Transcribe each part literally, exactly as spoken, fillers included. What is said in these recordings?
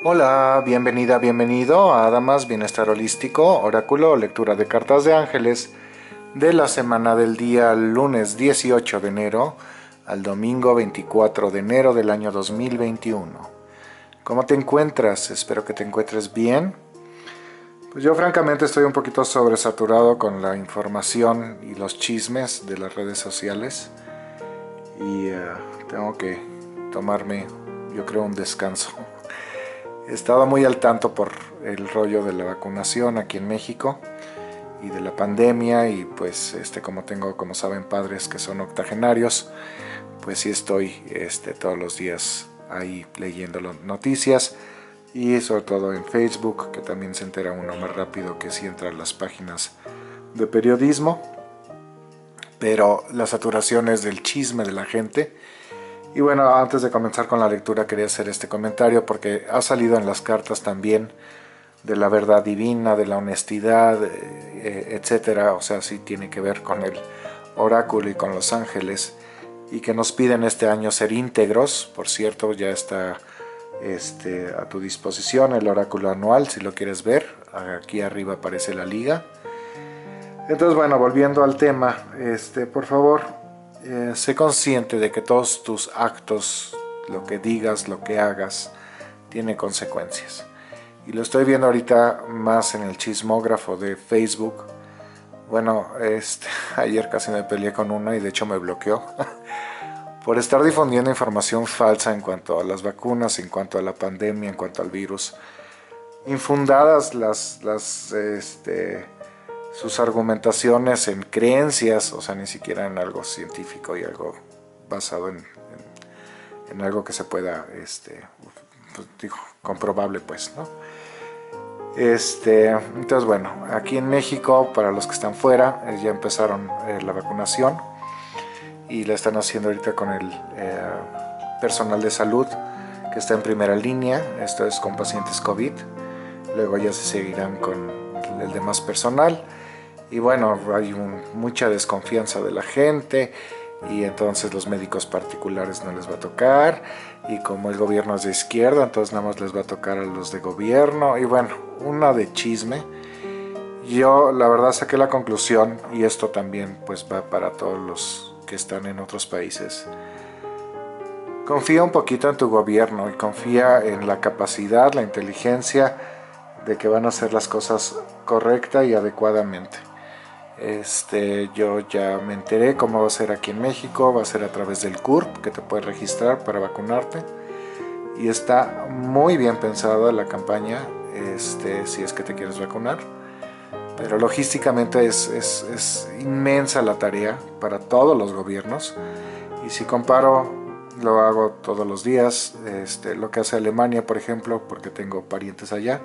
Hola, bienvenida, bienvenido a Damas Bienestar Holístico, Oráculo o Lectura de Cartas de Ángeles de la semana del día lunes dieciocho de enero al domingo veinticuatro de enero del año dos mil veintiuno. ¿Cómo te encuentras? Espero que te encuentres bien. Pues yo francamente estoy un poquito sobresaturado con la información y los chismes de las redes sociales y uh, tengo que tomarme, yo creo, un descanso. He estado muy al tanto por el rollo de la vacunación aquí en México y de la pandemia, y pues este como tengo, como saben, padres que son octogenarios, pues sí estoy este, todos los días ahí leyendo las noticias, y sobre todo en Facebook, que también se entera uno más rápido que si entra a las páginas de periodismo. Pero la saturación es del chisme de la gente. Y bueno, antes de comenzar con la lectura quería hacer este comentario porque ha salido en las cartas también de la verdad divina, de la honestidad, eh, etcétera. O sea, sí tiene que ver con el oráculo y con los ángeles, y que nos piden este año ser íntegros. Por cierto, ya está este, a tu disposición el oráculo anual si lo quieres ver. Aquí arriba aparece la liga. Entonces, bueno, volviendo al tema, este, por favor, Eh, sé consciente de que todos tus actos, lo que digas, lo que hagas, tiene consecuencias. Y lo estoy viendo ahorita más en el chismógrafo de Facebook. Bueno, este, ayer casi me peleé con una y de hecho me bloqueó por estar difundiendo información falsa en cuanto a las vacunas, en cuanto a la pandemia, en cuanto al virus. Infundadas las, las este, sus argumentaciones en creencias, o sea, ni siquiera en algo científico y algo basado en, en, en algo que se pueda, este, pues, digo, comprobable, pues, ¿no? Este, entonces, bueno, aquí en México, para los que están fuera, eh, ya empezaron eh, la vacunación y la están haciendo ahorita con el eh, personal de salud que está en primera línea. Esto es con pacientes COVID. Luego ya se seguirán con el demás personal. Y bueno, hay un, mucha desconfianza de la gente, y entonces los médicos particulares no les va a tocar, y como el gobierno es de izquierda, entonces nada más les va a tocar a los de gobierno, y bueno, una de chisme. Yo la verdad saqué la conclusión, y esto también pues va para todos los que están en otros países. Confía un poquito en tu gobierno y confía en la capacidad, la inteligencia de que van a hacer las cosas correcta y adecuadamente. Este, yo ya me enteré cómo va a ser aquí en México. Va a ser a través del C U R P, que te puedes registrar para vacunarte, y está muy bien pensada la campaña, este, si es que te quieres vacunar, pero logísticamente es, es, es inmensa la tarea para todos los gobiernos. Y si comparo, lo hago todos los días, este, lo que hace Alemania, por ejemplo, porque tengo parientes allá,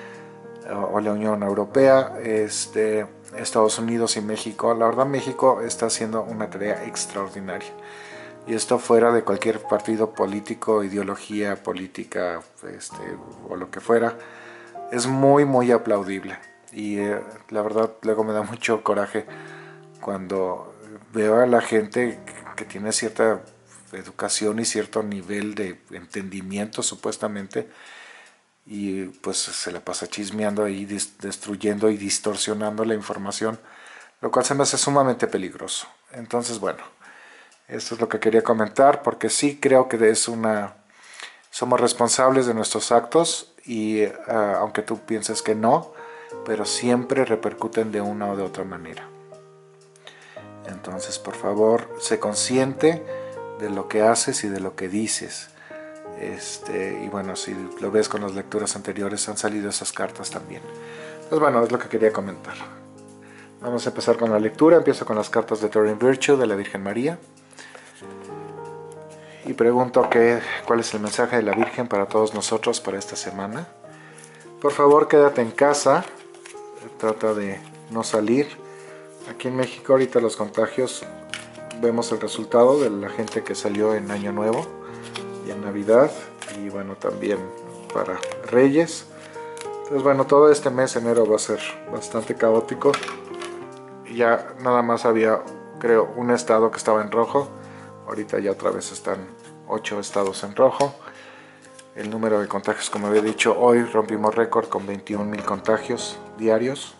o la Unión Europea, este, Estados Unidos y México. La verdad, México está haciendo una tarea extraordinaria, y esto fuera de cualquier partido político, ideología política, este, o lo que fuera. Es muy muy aplaudible, y eh, la verdad luego me da mucho coraje cuando veo a la gente que tiene cierta educación y cierto nivel de entendimiento supuestamente, y pues se la pasa chismeando ahí, destruyendo y distorsionando la información, lo cual se me hace sumamente peligroso. Entonces, bueno, esto es lo que quería comentar, porque sí creo que es una, somos responsables de nuestros actos, y uh, aunque tú pienses que no, pero siempre repercuten de una o de otra manera. Entonces, por favor, sé consciente de lo que haces y de lo que dices. Este, y bueno, si lo ves con las lecturas anteriores, han salido esas cartas también. Pues bueno, es lo que quería comentar. Vamos a empezar con la lectura. Empiezo con las cartas de Turing Virtue de la Virgen María, y pregunto que, cuál es el mensaje de la Virgen para todos nosotros para esta semana. Por favor, quédate en casa, trata de no salir. Aquí en México ahorita los contagios, vemos el resultado de la gente que salió en Año Nuevo y en Navidad, y bueno, también para Reyes. Entonces bueno, todo este mes, enero, va a ser bastante caótico. Ya nada más había, creo, un estado que estaba en rojo. Ahorita ya otra vez están ocho estados en rojo. el número de contagios, como había dicho, hoy rompimos récord con veintiún mil contagios diarios.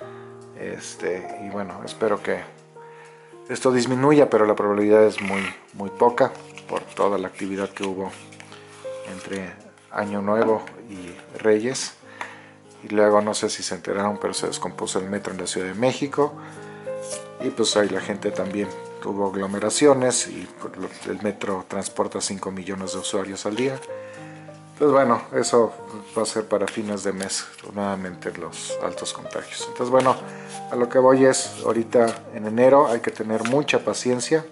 Este, y bueno, espero que esto disminuya, pero la probabilidad es muy, muy poca por toda la actividad que hubo entre Año Nuevo y Reyes. Y luego, no sé si se enteraron, pero se descompuso el metro en la Ciudad de México. Y pues ahí la gente también tuvo aglomeraciones y el metro transporta cinco millones de usuarios al día. Pues bueno, eso va a ser para fines de mes, nuevamente los altos contagios. Entonces bueno, a lo que voy es, ahorita en enero hay que tener mucha paciencia,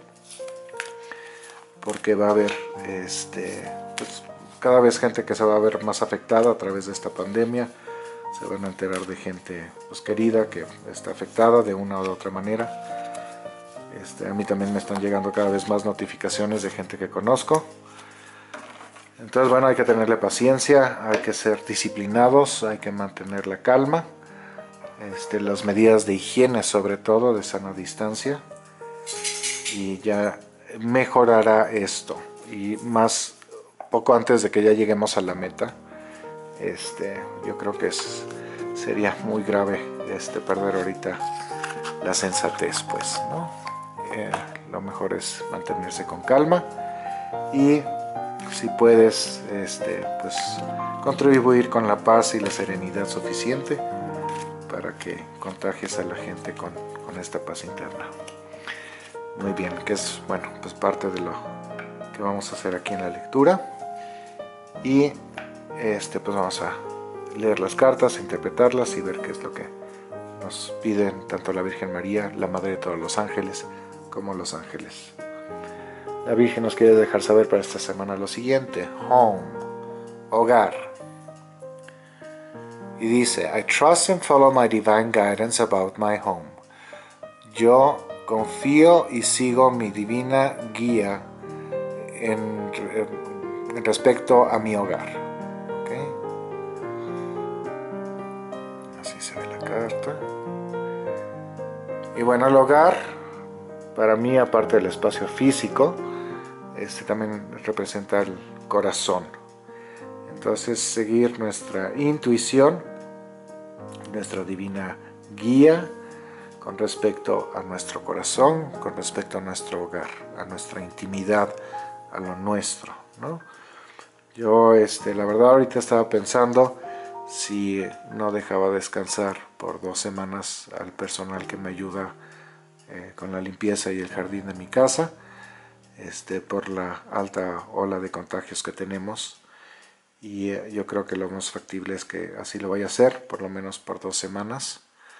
porque va a haber este, pues, cada vez gente que se va a ver más afectada a través de esta pandemia. Se van a enterar de gente pues, querida que está afectada de una u otra manera. Este, a mí también me están llegando cada vez más notificaciones de gente que conozco. Entonces bueno, hay que tenerle paciencia, hay que ser disciplinados, hay que mantener la calma, este, las medidas de higiene sobre todo, de sana distancia, y ya mejorará esto. Y más poco antes de que ya lleguemos a la meta, este, yo creo que es, sería muy grave este, perder ahorita la sensatez, pues, ¿no? Eh, lo mejor es mantenerse con calma y si puedes este, pues, contribuir con la paz y la serenidad suficiente para que contagies a la gente con, con esta paz interna. Muy bien, que es bueno, pues parte de lo que vamos a hacer aquí en la lectura. Y este, pues vamos a leer las cartas, interpretarlas y ver qué es lo que nos piden tanto la Virgen María, la Madre de todos los ángeles, como los ángeles. La Virgen nos quiere dejar saber para esta semana lo siguiente: home, hogar. Y dice: I trust and follow my divine guidance about my home. Yo confío y sigo mi divina guía en, en respecto a mi hogar. ¿Okay? Así se ve la carta. Y bueno, el hogar, para mí, aparte del espacio físico, este también representa el corazón. Entonces, seguir nuestra intuición, nuestra divina guía con respecto a nuestro corazón, con respecto a nuestro hogar, a nuestra intimidad, a lo nuestro, ¿no? Yo, este, la verdad, ahorita estaba pensando si no dejaba descansar por dos semanas al personal que me ayuda eh, con la limpieza y el jardín de mi casa. Este, por la alta ola de contagios que tenemos, y eh, yo creo que lo más factible es que así lo vaya a hacer, por lo menos por dos semanas,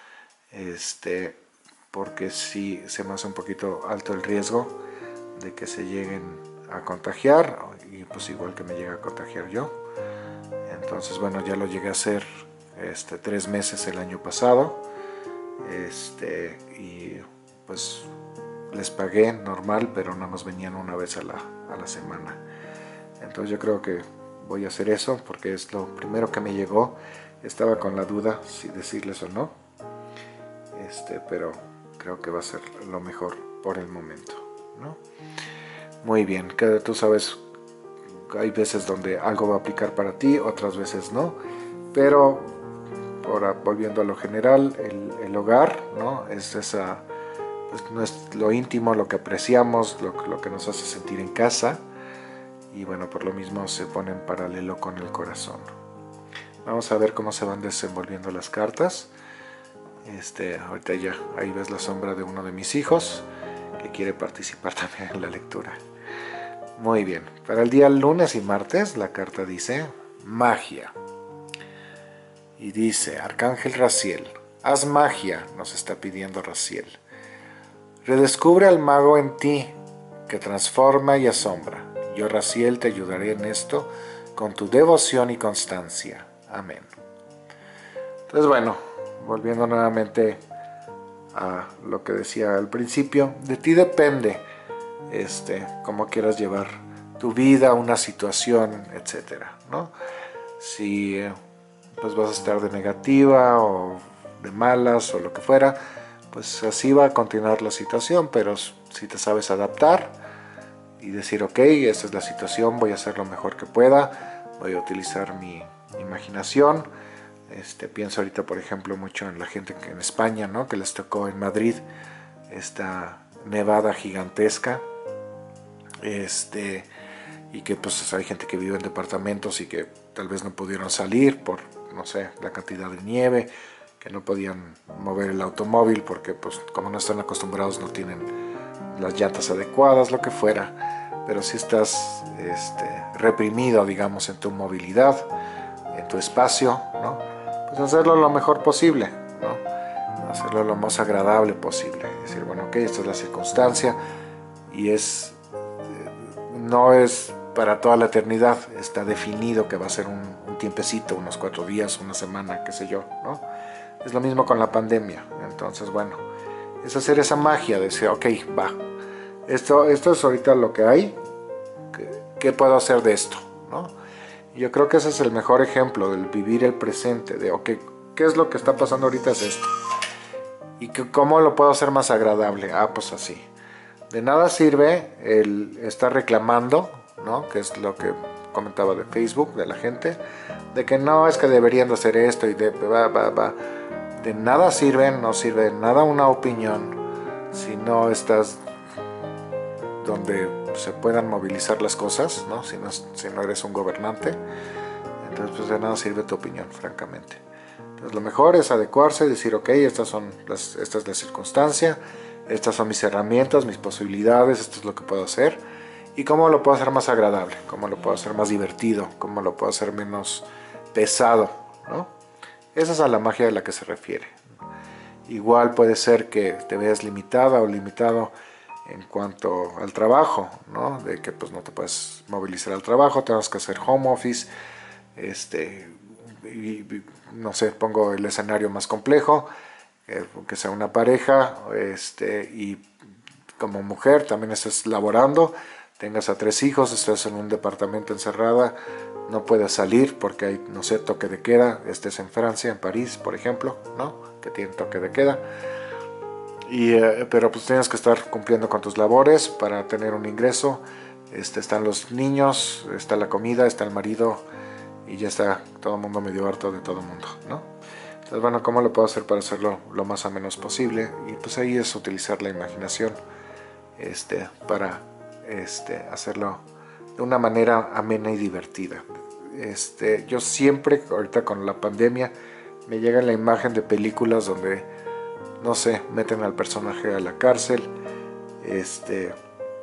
este, porque sí se me hace un poquito alto el riesgo de que se lleguen a contagiar, y pues igual que me llegue a contagiar yo. Entonces bueno, ya lo llegué a hacer este, tres meses el año pasado, este, y pues les pagué normal, pero no nos venían una vez a la, a la semana. Entonces yo creo que voy a hacer eso, porque es lo primero que me llegó. Estaba con la duda si decirles o no, este, pero creo que va a ser lo mejor por el momento, ¿no? Muy bien, que tú sabes, hay veces donde algo va a aplicar para ti, otras veces no, pero ahora, volviendo a lo general, el, el hogar, ¿no? Es esa... Pues no es lo íntimo, lo que apreciamos, lo, lo que nos hace sentir en casa, y bueno, por lo mismo se pone en paralelo con el corazón. Vamos a ver cómo se van desenvolviendo las cartas. Este, ahorita ya ahí ves la sombra de uno de mis hijos que quiere participar también en la lectura. Muy bien, para el día lunes y martes la carta dice magia, y dice: Arcángel Raziel, haz magia, nos está pidiendo Raziel. Redescubre al mago en ti, que transforma y asombra. Yo, Raziel, te ayudaré en esto con tu devoción y constancia. Amén. Entonces, bueno, volviendo nuevamente a lo que decía al principio, de ti depende este, cómo quieras llevar tu vida, una situación, etcétera, ¿no? Si pues vas a estar de negativa o de malas o lo que fuera, pues así va a continuar la situación, pero si te sabes adaptar y decir, ok, esta es la situación, voy a hacer lo mejor que pueda, voy a utilizar mi imaginación. Este, pienso ahorita, por ejemplo, mucho en la gente que en España, ¿no? Que les tocó en Madrid esta nevada gigantesca, este, y que pues hay gente que vive en departamentos y que tal vez no pudieron salir por, no sé, la cantidad de nieve, que no podían mover el automóvil porque pues como no están acostumbrados no tienen las llantas adecuadas, lo que fuera. Pero si estás este, reprimido, digamos, en tu movilidad, en tu espacio, ¿no? Pues hacerlo lo mejor posible, ¿no? Hacerlo lo más agradable posible. Decir, bueno, ok, esta es la circunstancia y es, no es para toda la eternidad, está definido que va a ser un, un tiempecito, unos cuatro días, una semana, qué sé yo, ¿no? Es lo mismo con la pandemia. Entonces, bueno, es hacer esa magia de decir, ok, va, esto, esto es ahorita lo que hay, ¿qué, qué puedo hacer de esto? ¿No? Yo creo que ese es el mejor ejemplo del vivir el presente, de ok, ¿qué es lo que está pasando ahorita? Es esto. ¿Y que, cómo lo puedo hacer más agradable? Ah, pues así. De nada sirve el estar reclamando, ¿no? Que es lo que comentaba de Facebook, de la gente, de que no, es que deberían de hacer esto y de va, va, va. De nada sirve, no sirve de nada una opinión si no estás donde se puedan movilizar las cosas, ¿no? Si no, si no eres un gobernante, entonces pues de nada sirve tu opinión, francamente. Entonces lo mejor es adecuarse, decir, ok, estas son las, esta es la circunstancia, estas son mis herramientas, mis posibilidades, esto es lo que puedo hacer y cómo lo puedo hacer más agradable, cómo lo puedo hacer más divertido, cómo lo puedo hacer menos pesado, ¿no? Esa es a la magia de la que se refiere. Igual puede ser que te veas limitada o limitado en cuanto al trabajo, ¿no? De que pues no te puedes movilizar al trabajo, tengas que hacer home office, este, y, y, no sé, pongo el escenario más complejo, eh, que sea una pareja, este, y como mujer también estás laborando, tengas a tres hijos, estás en un departamento encerrada, no puedes salir porque hay, no sé, toque de queda, estés en Francia, en París, por ejemplo, ¿no? Que tienen toque de queda. Y, eh, pero pues tienes que estar cumpliendo con tus labores para tener un ingreso. Este, están los niños, está la comida, está el marido y ya está todo el mundo medio harto de todo el mundo, ¿no? Entonces, bueno, ¿cómo lo puedo hacer para hacerlo lo más ameno posible? Y pues ahí es utilizar la imaginación este, para este, hacerlo de una manera amena y divertida. Este, yo siempre, ahorita con la pandemia, me llega la imagen de películas donde, no sé, meten al personaje a la cárcel, este,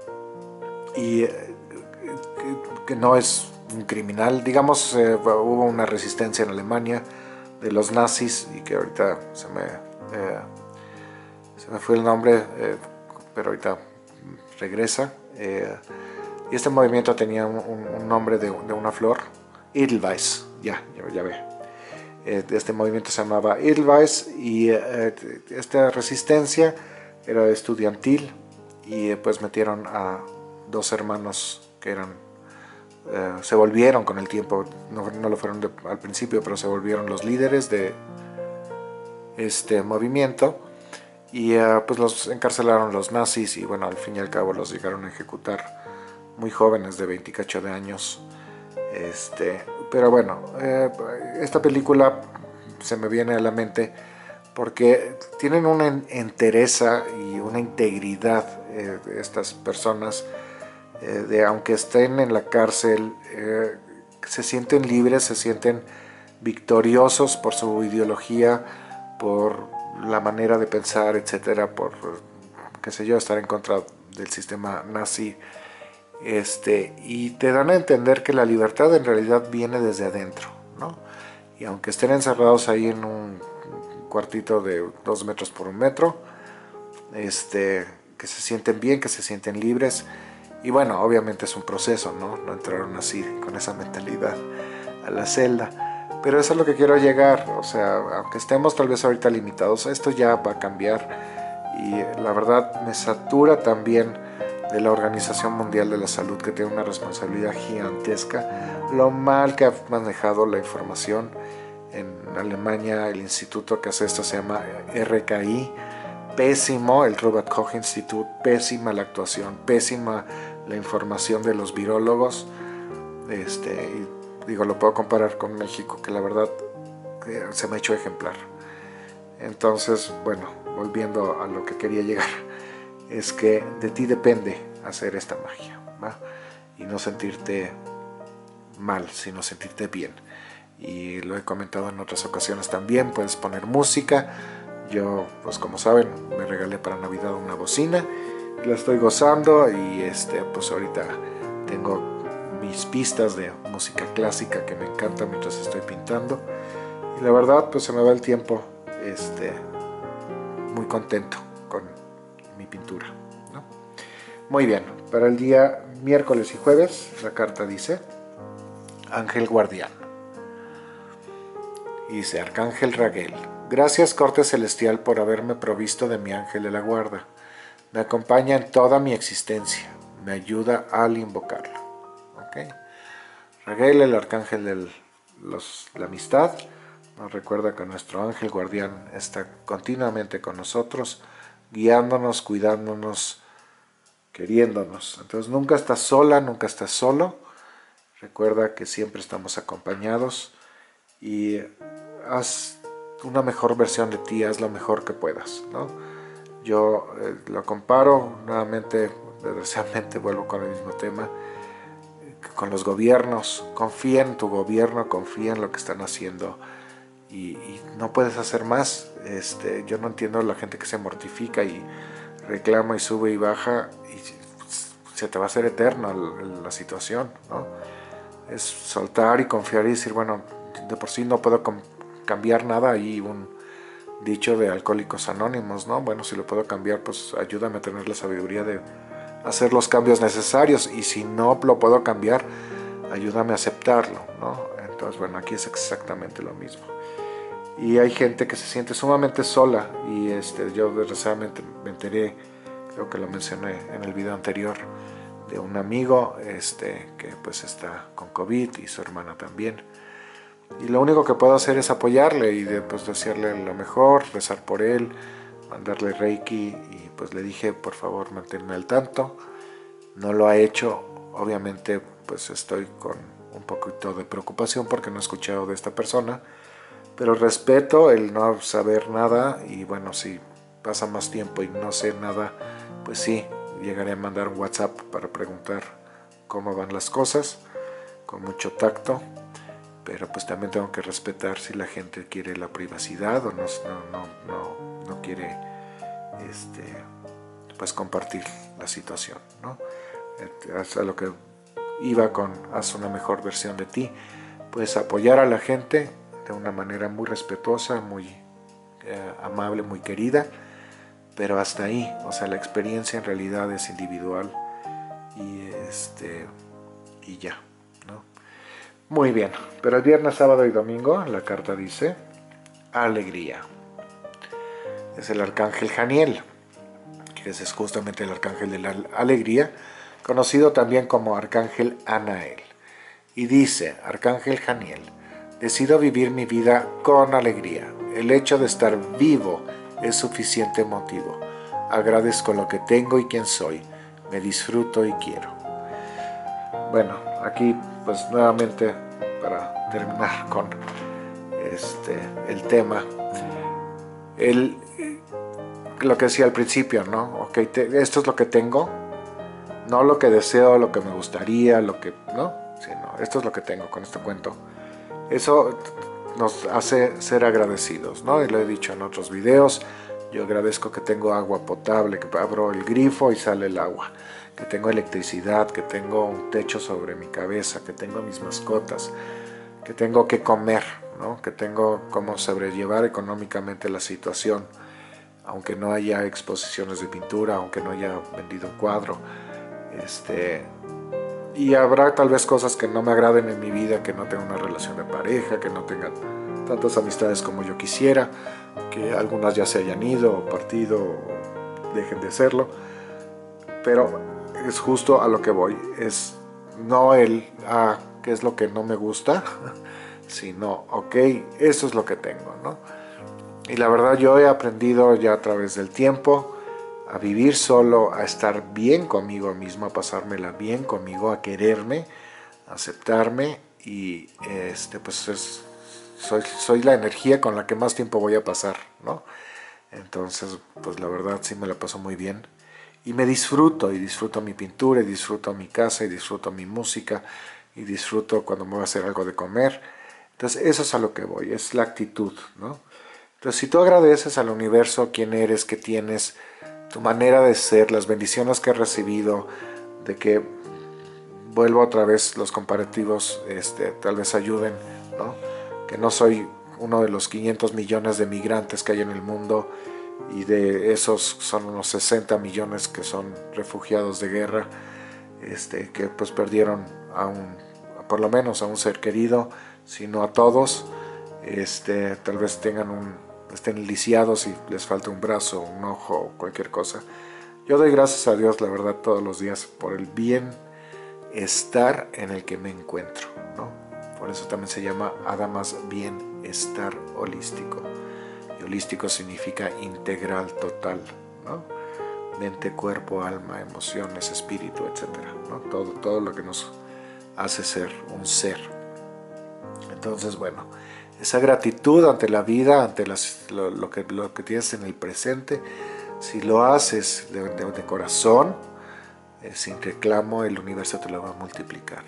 y eh, que, que no es un criminal, digamos, eh, hubo una resistencia en Alemania de los nazis y que ahorita se me, eh, se me fue el nombre, eh, pero ahorita regresa, eh, y este movimiento tenía un, un nombre de, de una flor, Edelweiss, ya, ya, ya ve. Eh, este movimiento se llamaba Edelweiss y eh, esta resistencia era estudiantil y eh, pues metieron a dos hermanos que eran, eh, se volvieron con el tiempo, no, no lo fueron de, al principio, pero se volvieron los líderes de este movimiento y eh, pues los encarcelaron los nazis y bueno, al fin y al cabo los llegaron a ejecutar muy jóvenes de veinticacho de años. Este, pero bueno, eh, esta película se me viene a la mente porque tienen una entereza y una integridad eh, de estas personas, eh, de aunque estén en la cárcel, eh, se sienten libres, se sienten victoriosos por su ideología, por la manera de pensar, etcétera, por, qué sé yo, estar en contra del sistema nazi. Este, y te dan a entender que la libertad en realidad viene desde adentro, ¿no? Y aunque estén encerrados ahí en un cuartito de dos metros por un metro, este, que se sienten bien, que se sienten libres. Y bueno, obviamente es un proceso, ¿no? No entraron así con esa mentalidad a la celda. Pero eso es lo que quiero llegar, o sea, aunque estemos tal vez ahorita limitados, esto ya va a cambiar. Y la verdad me satura también de la Organización Mundial de la Salud, que tiene una responsabilidad gigantesca, lo mal que ha manejado la información. En Alemania el instituto que hace esto se llama R K I, pésimo el Robert Koch Institute, pésima la actuación, pésima la información de los virólogos, este, digo, lo puedo comparar con México, que la verdad eh, se me ha hecho ejemplar. Entonces, bueno, volviendo a lo que quería llegar, es que de ti depende hacer esta magia, ¿va? Y no sentirte mal, sino sentirte bien. Y lo he comentado en otras ocasiones también, puedes poner música. Yo, pues como saben, me regalé para Navidad una bocina, la estoy gozando y este, pues ahorita tengo mis pistas de música clásica que me encanta mientras estoy pintando. Y la verdad, pues se me va el tiempo este, muy contento con mi pintura, ¿no? Muy bien, para el día miércoles y jueves, la carta dice Ángel Guardián. Y dice Arcángel Raguel. Gracias, corte celestial, por haberme provisto de mi ángel de la guarda. Me acompaña en toda mi existencia. Me ayuda al invocarlo. ¿Okay? Raguel, el arcángel de la amistad, nos recuerda que nuestro ángel guardián está continuamente con nosotros, guiándonos, cuidándonos, queriéndonos. Entonces nunca estás sola, nunca estás solo. Recuerda que siempre estamos acompañados y haz una mejor versión de ti, haz lo mejor que puedas, ¿no? Yo eh, lo comparo nuevamente, desgraciadamente vuelvo con el mismo tema, con los gobiernos. Confía en tu gobierno, confía en lo que están haciendo y, y no puedes hacer más. Este, yo no entiendo a la gente que se mortifica y reclama y sube y baja y se te va a hacer eterna la, la situación, ¿no? Es soltar y confiar y decir, bueno, de por sí no puedo cambiar nada. Hay un dicho de Alcohólicos Anónimos, ¿no? Bueno, si lo puedo cambiar, pues ayúdame a tener la sabiduría de hacer los cambios necesarios, y si no lo puedo cambiar, ayúdame a aceptarlo, ¿no? Entonces, bueno, aquí es exactamente lo mismo. Y hay gente que se siente sumamente sola, y este, yo desgraciadamente me enteré, creo que lo mencioné en el video anterior, de un amigo este, que pues está con COVID y su hermana también. Y lo único que puedo hacer es apoyarle y de, pues, desearle lo mejor, rezar por él, mandarle Reiki, y pues le dije, por favor, manténme al tanto. No lo ha hecho, obviamente pues estoy con un poquito de preocupación porque no he escuchado de esta persona, pero respeto el no saber nada, y bueno, si pasa más tiempo y no sé nada, pues sí, llegaré a mandar un WhatsApp para preguntar cómo van las cosas, con mucho tacto. Pero pues también tengo que respetar si la gente quiere la privacidad o no, no, no, no quiere este, pues compartir la situación, ¿no? Es a lo que iba con haz una mejor versión de ti. Pues apoyar a la gente de una manera muy respetuosa, muy eh, amable, muy querida, pero hasta ahí. O sea, la experiencia en realidad es individual y, este, y ya. Muy bien, pero el viernes, sábado y domingo la carta dice alegría. Es el arcángel Janiel, que es justamente el arcángel de la alegría, conocido también como arcángel Anael. Y dice, arcángel Janiel, decido vivir mi vida con alegría. El hecho de estar vivo es suficiente motivo. Agradezco lo que tengo y quien soy. Me disfruto y quiero. Bueno, aquí pues nuevamente para terminar con este, el tema, el, lo que decía al principio, ¿no? Okay, te, esto es lo que tengo, no lo que deseo, lo que me gustaría, lo que, ¿no? Sino, esto es lo que tengo con este cuento. Eso nos hace ser agradecidos, ¿no? Y lo he dicho en otros videos, yo agradezco que tengo agua potable, que abro el grifo y sale el agua, que tengo electricidad, que tengo un techo sobre mi cabeza, que tengo mis mascotas, que tengo que comer, ¿no? Que tengo cómo sobrellevar económicamente la situación, aunque no haya exposiciones de pintura, aunque no haya vendido un cuadro. Este, y habrá tal vez cosas que no me agraden en mi vida, que no tenga una relación de pareja, que no tenga tantas amistades como yo quisiera, que algunas ya se hayan ido o partido o dejen de serlo, pero es justo a lo que voy, es no el, ah, qué es lo que no me gusta, sino, ok, eso es lo que tengo, ¿no? Y la verdad yo he aprendido ya a través del tiempo a vivir solo, a estar bien conmigo mismo, a pasármela bien conmigo, a quererme, a aceptarme y este, pues es, soy, soy la energía con la que más tiempo voy a pasar, ¿no? Entonces, pues la verdad sí me la paso muy bien. Y me disfruto, y disfruto mi pintura, y disfruto mi casa, y disfruto mi música, y disfruto cuando me voy a hacer algo de comer. Entonces, eso es a lo que voy, es la actitud, ¿no? Entonces, si tú agradeces al universo quién eres, qué tienes, tu manera de ser, las bendiciones que has recibido, de que vuelvo otra vez los comparativos, este, tal vez ayuden, ¿no? Que no soy uno de los quinientos millones de migrantes que hay en el mundo, y de esos son unos sesenta millones que son refugiados de guerra, este, que pues perdieron a un, por lo menos a un ser querido, sino a todos, este, tal vez tengan un, estén lisiados y les falta un brazo, un ojo o cualquier cosa. Yo doy gracias a Dios, la verdad, todos los días por el bienestar en el que me encuentro, ¿no? Por eso también se llama Adamas Bienestar Holístico. Y holístico significa integral, total, ¿no? Mente, cuerpo, alma, emociones, espíritu, etcétera, ¿no? Todo, todo lo que nos hace ser un ser. Entonces, bueno, esa gratitud ante la vida, ante las, lo, lo, que, lo que tienes en el presente, si lo haces de, de, de corazón, eh, sin reclamo, el universo te lo va a multiplicar.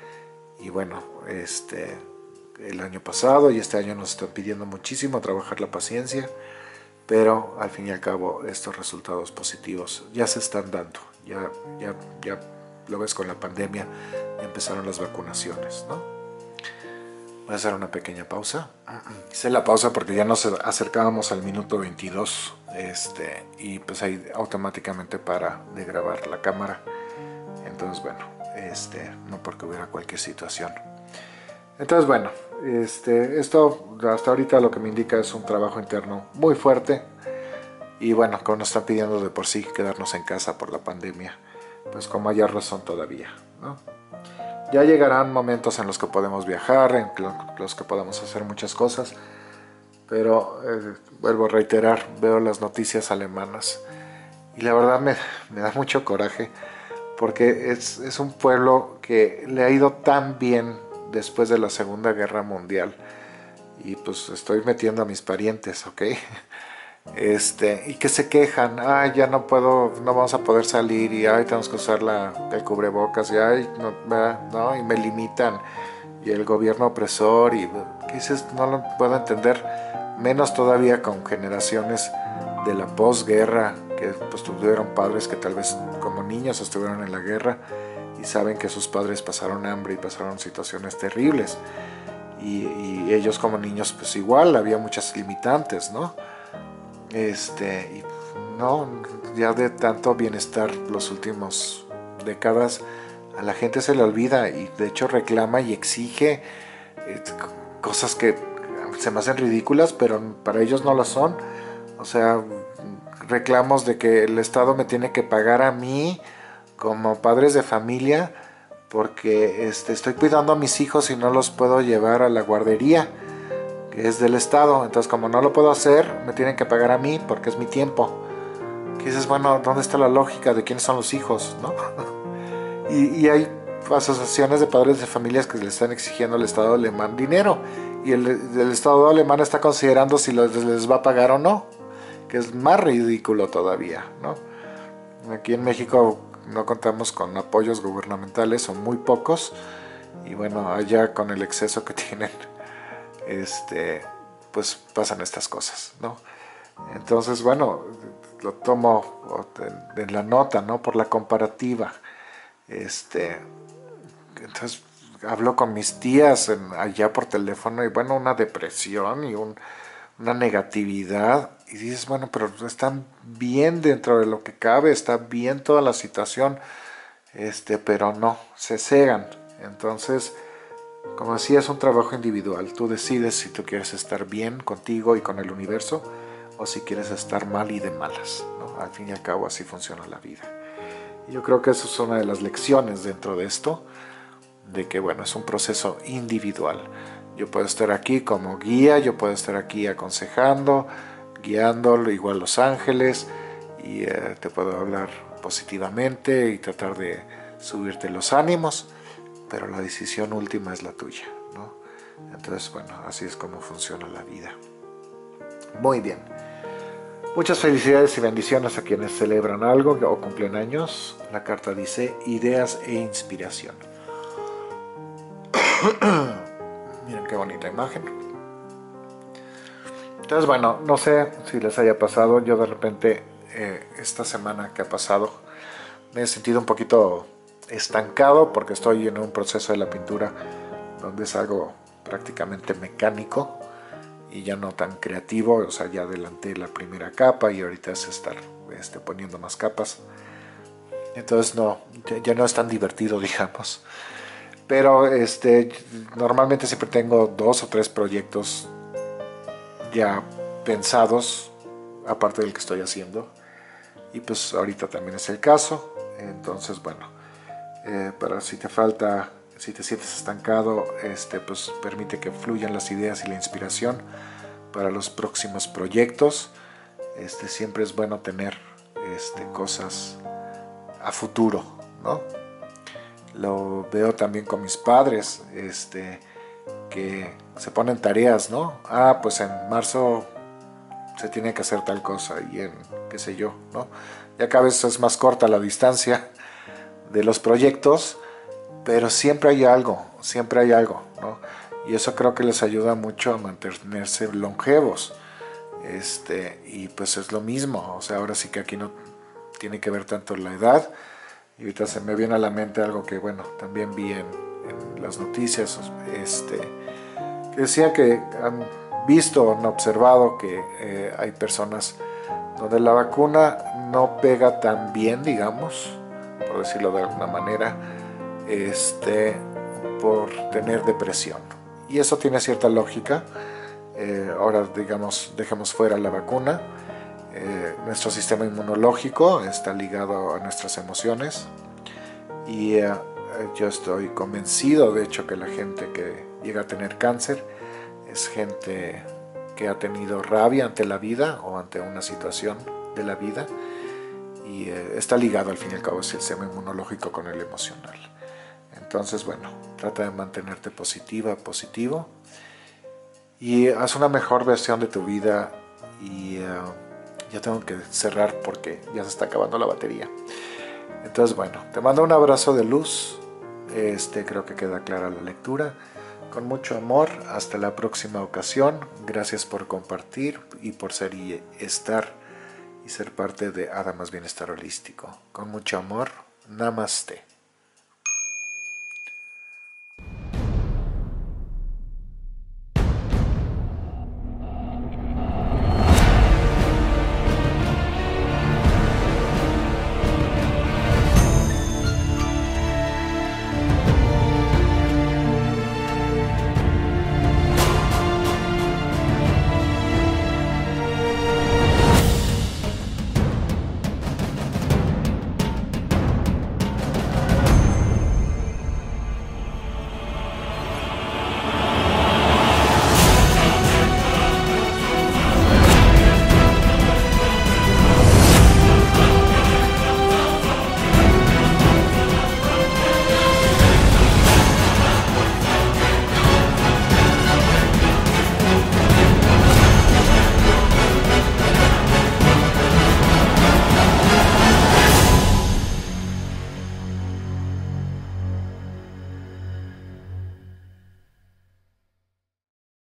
Y bueno, este, el año pasado y este año nos están pidiendo muchísimo trabajar la paciencia, pero al fin y al cabo estos resultados positivos ya se están dando. Ya, ya, ya lo ves con la pandemia, empezaron las vacunaciones, ¿no? Voy a hacer una pequeña pausa. Hice la pausa porque ya nos acercábamos al minuto veintidós, este, y pues ahí automáticamente para de grabar la cámara. Entonces, bueno, este, no porque hubiera cualquier situación. Entonces, bueno, este, esto hasta ahorita lo que me indica es un trabajo interno muy fuerte. Y bueno, como nos están pidiendo de por sí quedarnos en casa por la pandemia, pues como haya razón todavía, ¿no? Ya llegarán momentos en los que podemos viajar, en los que podemos hacer muchas cosas, pero eh, vuelvo a reiterar, veo las noticias alemanas y la verdad me, me da mucho coraje, porque es, es un pueblo que le ha ido tan bien después de la Segunda Guerra Mundial, y pues estoy metiendo a mis parientes, ¿ok? Este, y que se quejan, ay, ya no puedo, no vamos a poder salir, y ay, tenemos que usar la, el cubrebocas, y ay, no, no, y me limitan, y el gobierno opresor, y ¿qué dices? No lo puedo entender, menos todavía con generaciones de la posguerra, que pues tuvieron padres que tal vez como niños estuvieron en la guerra y saben que sus padres pasaron hambre y pasaron situaciones terribles, y, y ellos como niños pues igual había muchas limitantes, ¿no? Este, y no, ya de tanto bienestar los últimos décadas a la gente se le olvida, y de hecho reclama y exige eh, cosas que se me hacen ridículas, pero para ellos no lo son. O sea, reclamos de que el Estado me tiene que pagar a mí como padres de familia porque este, estoy cuidando a mis hijos y no los puedo llevar a la guardería, que es del Estado. Entonces, como no lo puedo hacer, me tienen que pagar a mí porque es mi tiempo. Que dices, bueno, ¿dónde está la lógica de quiénes son los hijos, no? y, y hay asociaciones de padres de familias que le están exigiendo al Estado alemán dinero, y el, el Estado alemán está considerando si les, les va a pagar o no, que es más ridículo todavía, ¿no? Aquí en México no contamos con apoyos gubernamentales, son muy pocos, y bueno, allá con el exceso que tienen, este, pues pasan estas cosas, ¿no? Entonces, bueno, lo tomo en la nota, ¿no? Por la comparativa. Este, entonces hablo con mis tías en, allá por teléfono, y bueno, una depresión y un, una negatividad, y dices, bueno, pero están bien dentro de lo que cabe, está bien toda la situación, este, pero no, se cegan. Entonces, como decía, es un trabajo individual. Tú decides si tú quieres estar bien contigo y con el universo, o si quieres estar mal y de malas, ¿no? Al fin y al cabo así funciona la vida. Y yo creo que eso es una de las lecciones dentro de esto, de que bueno, es un proceso individual. Yo puedo estar aquí como guía, yo puedo estar aquí aconsejando, guiando, igual los ángeles, y eh, te puedo hablar positivamente y tratar de subirte los ánimos, pero la decisión última es la tuya, ¿no? Entonces, bueno, así es como funciona la vida. Muy bien. Muchas felicidades y bendiciones a quienes celebran algo o cumplen años. La carta dice ideas e inspiración. Miren qué bonita imagen. Entonces, bueno, no sé si les haya pasado. Yo de repente, eh, esta semana que ha pasado, me he sentido un poquito estancado porque estoy en un proceso de la pintura donde es algo prácticamente mecánico y ya no tan creativo. O sea, ya adelanté la primera capa y ahorita es estar este, poniendo más capas. Entonces no, ya no es tan divertido, digamos. Pero este, normalmente siempre tengo dos o tres proyectos ya pensados, aparte del que estoy haciendo. Y pues ahorita también es el caso. Entonces, bueno, eh, para si te falta, si te sientes estancado, este, pues permite que fluyan las ideas y la inspiración para los próximos proyectos. Este, siempre es bueno tener este, cosas a futuro, ¿no? Lo veo también con mis padres, este, que se ponen tareas, ¿no? Ah, pues en marzo se tiene que hacer tal cosa y en qué sé yo, ¿no? Ya cada vez es más corta la distancia de los proyectos, pero siempre hay algo, siempre hay algo, ¿no? Y eso creo que les ayuda mucho a mantenerse longevos. Este, y pues es lo mismo, o sea, ahora sí que aquí no tiene que ver tanto la edad. Y ahorita se me viene a la mente algo que, bueno, también vi en, en las noticias, este, que decía que han visto, han observado que eh, hay personas donde la vacuna no pega tan bien, digamos, por decirlo de alguna manera, este, por tener depresión. Y eso tiene cierta lógica. Eh, ahora, digamos, dejemos fuera la vacuna. Eh, nuestro sistema inmunológico está ligado a nuestras emociones. Y eh, yo estoy convencido, de hecho, que la gente que llega a tener cáncer es gente que ha tenido rabia ante la vida o ante una situación de la vida. Y eh, está ligado, al fin y al cabo, el sistema inmunológico con el emocional. Entonces, bueno, trata de mantenerte positiva, positivo. Y haz una mejor versión de tu vida. Y uh, ya tengo que cerrar porque ya se está acabando la batería. Entonces, bueno, te mando un abrazo de luz. Este, creo que queda clara la lectura. Con mucho amor, hasta la próxima ocasión. Gracias por compartir y por ser y estar y ser parte de Adamas Bienestar Holístico. Con mucho amor, Namaste.